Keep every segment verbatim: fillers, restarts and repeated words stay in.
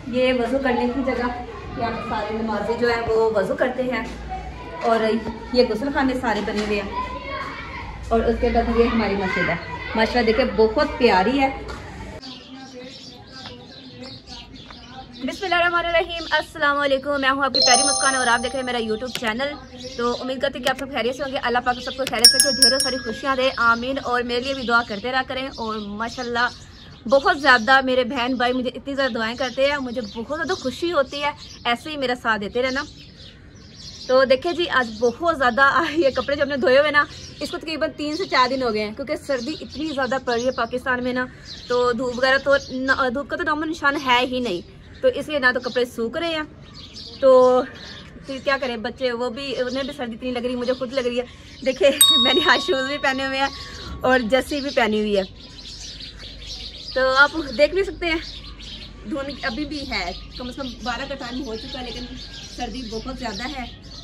ये वज़ू करने की जगह, यहाँ सारे नमाजी जो है वो वज़ू करते हैं। और ये गुस्ल खाने सारे बने हुए हैं। और उसके बाद ये हमारी मस्जिद है, माशाल्लाह देखिए बहुत प्यारी है। बिस्मिल्लाहिर्रहमानिर्रहीम, अस्सलाम वालेकुम। मैं हूँ आपकी प्यारी मुस्कान और आप देख रहे हैं मेरा यूट्यूब चैनल। तो उम्मीद करती हूँ कि आप सब खैरियत से होंगे। अल्लाह पाक सबको खैरियत से ढेरों सारी खुशियाँ दे, आमीन। और मेरे लिए भी दुआ करते रहा करें। और माशाल्लाह बहुत ज़्यादा मेरे बहन भाई मुझे इतनी ज़्यादा दुआएं करते हैं, मुझे बहुत ज़्यादा खुशी होती है। ऐसे ही मेरा साथ देते रहना। तो देखिए जी, आज बहुत ज़्यादा ये कपड़े जो हमने धोए हुए ना, इसको तकरीबन तीन से चार दिन हो गए हैं, क्योंकि सर्दी इतनी ज़्यादा पड़ रही है पाकिस्तान में ना। तो धूप वगैरह तो धूप का तो नामो निशान है ही नहीं, तो इसलिए ना तो कपड़े सूख रहे हैं। तो फिर क्या करें, बच्चे वो भी, उन्हें भी सर्दी इतनी लग रही है, मुझे खुद लग रही है। देखिए मैंने आज शूज़ भी पहने हुए हैं और जर्सी भी पहनी हुई है। तो आप देख भी सकते हैं धुंध अभी भी है, कम से कम बारह का टाइम हो चुका है, लेकिन सर्दी बहुत ज़्यादा है।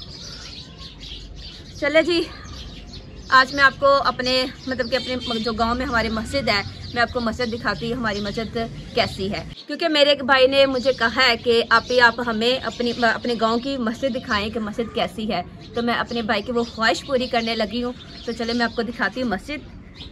चले जी, आज मैं आपको अपने मतलब कि अपने जो गांव में हमारी मस्जिद है, मैं आपको मस्जिद दिखाती हूँ हमारी मस्जिद कैसी है। क्योंकि मेरे एक भाई ने मुझे कहा है कि आप ही आप हमें अपनी अपने गांव की मस्जिद दिखाएं कि मस्जिद कैसी है। तो मैं अपने भाई की वो ख्वाहिश पूरी करने लगी हूँ। तो चले मैं आपको दिखाती हूँ मस्जिद।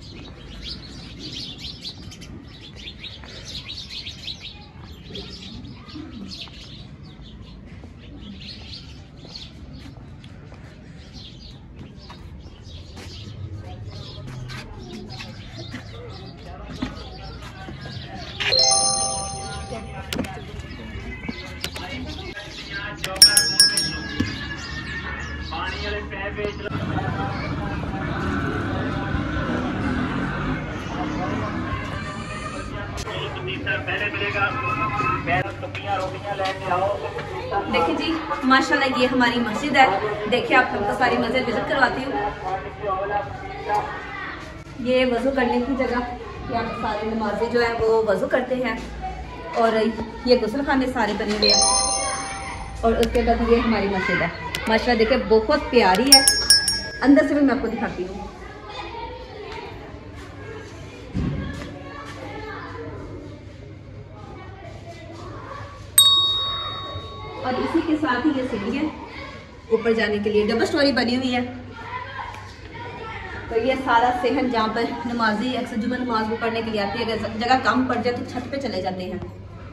देखिए जी, माशाल्लाह ये हमारी मस्जिद है। देखिए आप सबको सारी मस्जिद विजिट करवाती हूँ। ये वज़ू करने की जगह, यहाँ सारे नमाजी जो है वो वज़ू करते हैं। और ये गुस्ल खाने सारे बने हुए हैं। और उसके बाद ये हमारी मस्जिद है, माशाल्लाह देखिए बहुत प्यारी है। अंदर से भी मैं आपको दिखाती हूँ। और इसी के साथ ही ये सीढ़ी है ऊपर जाने के लिए, डबल स्टोरी बनी हुई है। तो ये सारा सेहन जहाँ पर नमाजी अक्सर जुम्मा नमाज भी पढ़ने के लिए आती है, अगर जगह कम पड़ जाए तो छत पे चले जाते हैं।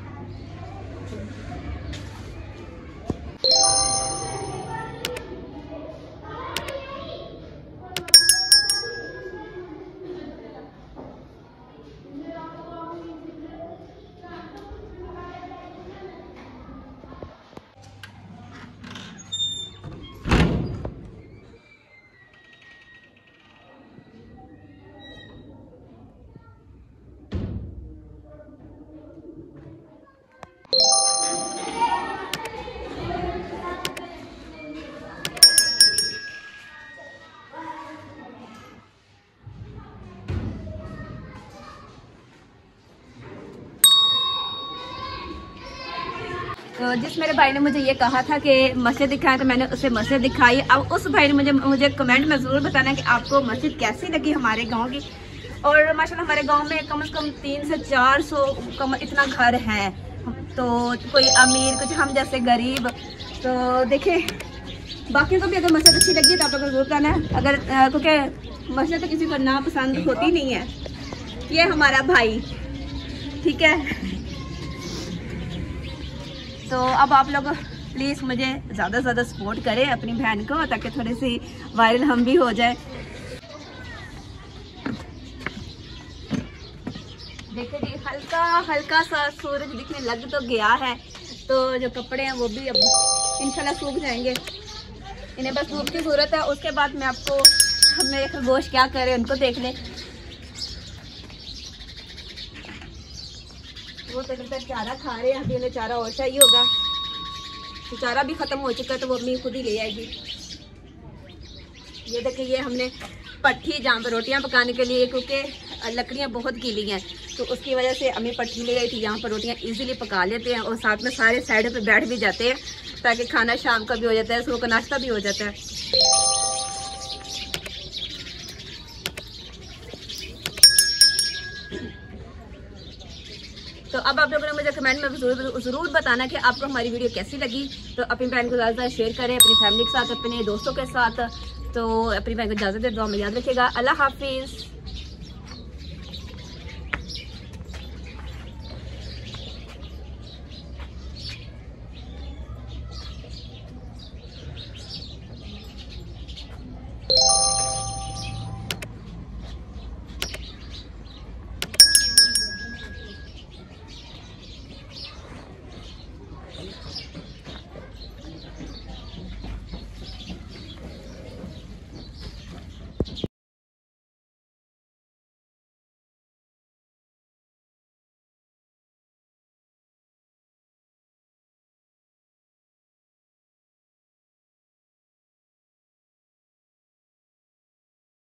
तो जिस मेरे भाई ने मुझे ये कहा था कि मस्जिद दिखाएं, तो मैंने उसे मस्जिद दिखाई। अब उस भाई ने मुझे मुझे कमेंट में ज़रूर बताना कि आपको मस्जिद कैसी लगी हमारे गांव की। और माशाल्लाह हमारे गांव में कम से कम तीन से चार सौ कम इतना घर है, तो कोई अमीर कुछ हम जैसे गरीब। तो देखिए बाकी को भी अगर मस्जिद अच्छी लगी तो आप लोगों को ज़रूर बताना है। अगर क्योंकि मस्जिद तो किसी को ना पसंद होती नहीं है। ये हमारा भाई, ठीक है। तो अब आप लोग प्लीज़ मुझे ज़्यादा से ज़्यादा सपोर्ट करें अपनी बहन को, ताकि थोड़ी सी वायरल हम भी हो जाए। देखिए जी, हल्का हल्का सा सूरज दिखने लग तो गया है। तो जो कपड़े हैं वो भी अब इंशाल्लाह सूख जाएंगे, इन्हें बस धूप की ज़रूरत है। उसके बाद मैं आपको मेरे खरगोश क्या करे उनको देख लें। वो तो लगता है चारा खा रहे हैं, अभी उन्हें चारा और चाहिए होगा। तो चारा भी ख़त्म हो चुका है, तो वो अपनी खुद ही ले आएगी। ये देखिए, ये हमने पट्टी जहाँ पर रोटियां पकाने के लिए, क्योंकि लकड़ियाँ बहुत गीली हैं, तो उसकी वजह से अम्मी पट्टी ले आई थी। यहाँ पर रोटियां इजीली पका लेते हैं और साथ में सारे साइड पे बैठ भी जाते हैं, ताकि खाना शाम का भी हो जाता है, सुबह का नाश्ता भी हो जाता है। तो अब आप लोगों ने मुझे कमेंट में जरूर जरूर बताना कि आपको हमारी वीडियो कैसी लगी। तो अपनी बहन को ज़्यादा ज़्यादा शेयर करें, अपनी फैमिली के साथ, अपने दोस्तों के साथ। तो अपनी बहन को इजाज़त दे, दुआ में याद रखिएगा। अल्लाह हाफिज़।